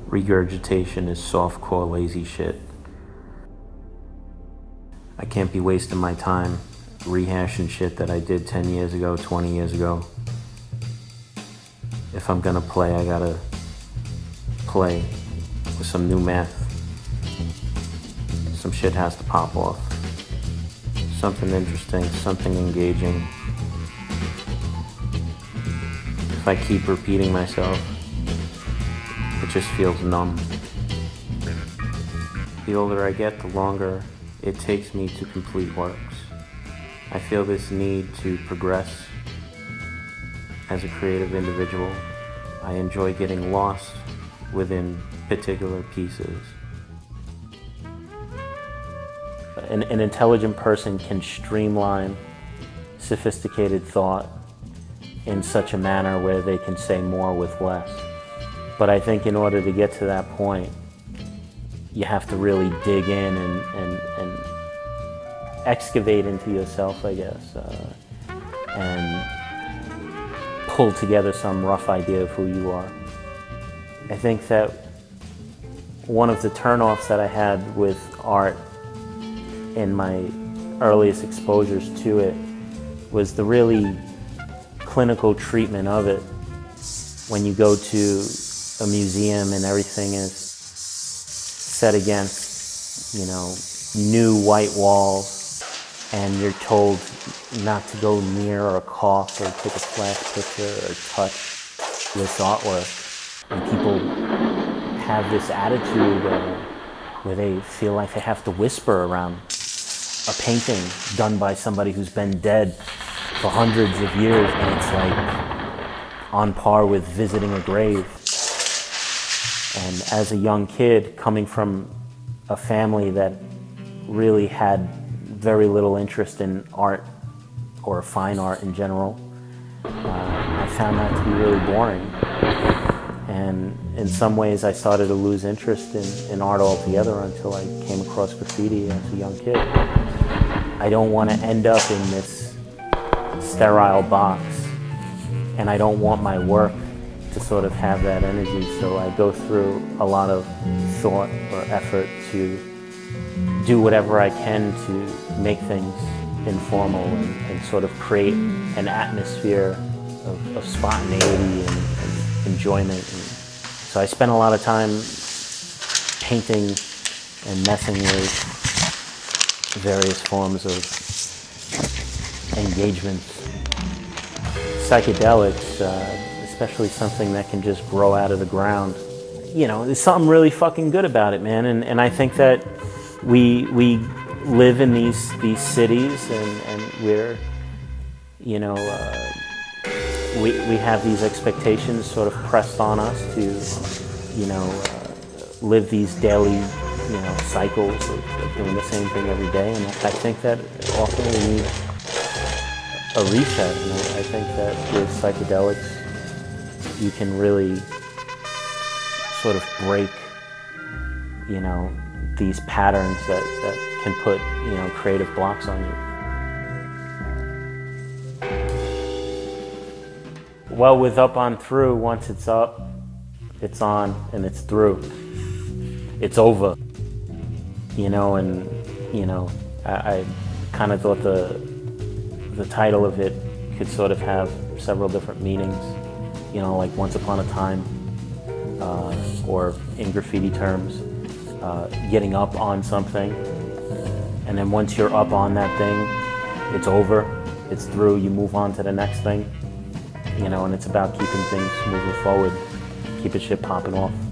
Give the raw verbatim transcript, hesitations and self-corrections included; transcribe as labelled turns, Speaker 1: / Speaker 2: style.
Speaker 1: Regurgitation is softcore lazy shit. I can't be wasting my time rehashing shit that I did ten years ago, twenty years ago. If I'm gonna play, I gotta play with some new math. Some shit has to pop off. Something interesting, something engaging. If I keep repeating myself, it just feels numb. The older I get, the longer it takes me to complete works. I feel this need to progress as a creative individual. I enjoy getting lost within particular pieces. An, an intelligent person can streamline sophisticated thought in such a manner where they can say more with less. But I think in order to get to that point, you have to really dig in and, and, and excavate into yourself, I guess, uh, and pull together some rough idea of who you are. I think that one of the turnoffs that I had with art in my earliest exposures to it was the really clinical treatment of it. When you go to a museum and everything is set against, you know, new white walls, and you're told not to go near or cough or take a flash picture or touch this artwork. And people have this attitude uh, where they feel like they have to whisper around a painting done by somebody who's been dead for hundreds of years, and it's like on par with visiting a grave. And as a young kid coming from a family that really had very little interest in art or fine art in general, uh, I found that to be really boring. And in some ways I started to lose interest in, in art altogether until I came across graffiti as a young kid. I don't want to end up in this sterile box, and I don't want my work to sort of have that energy, so I go through a lot of thought or effort to do whatever I can to make things informal and, and sort of create an atmosphere of, of spontaneity and, and enjoyment. And so I spent a lot of time painting and messing with various forms of engagements. Psychedelics, uh, especially something that can just grow out of the ground. You know, there's something really fucking good about it, man. And, and I think that we we live in these these cities, and, and we're, you know, uh, we, we have these expectations sort of pressed on us to, you know, uh, live these daily, you know, cycles of, of doing the same thing every day. And I think that often we need a reset. And I, I think that with psychedelics, you can really sort of break, you know, these patterns that, that can put, you know, creative blocks on you. Well, with Up On Through, once it's up, it's on and it's through. It's over. You know, and, you know, I, I kind of thought the, the title of it could sort of have several different meanings. You know, like Once Upon a Time, uh, or in graffiti terms, uh, getting up on something. And then once you're up on that thing, it's over, it's through, you move on to the next thing. You know, and it's about keeping things moving forward, keeping shit popping off.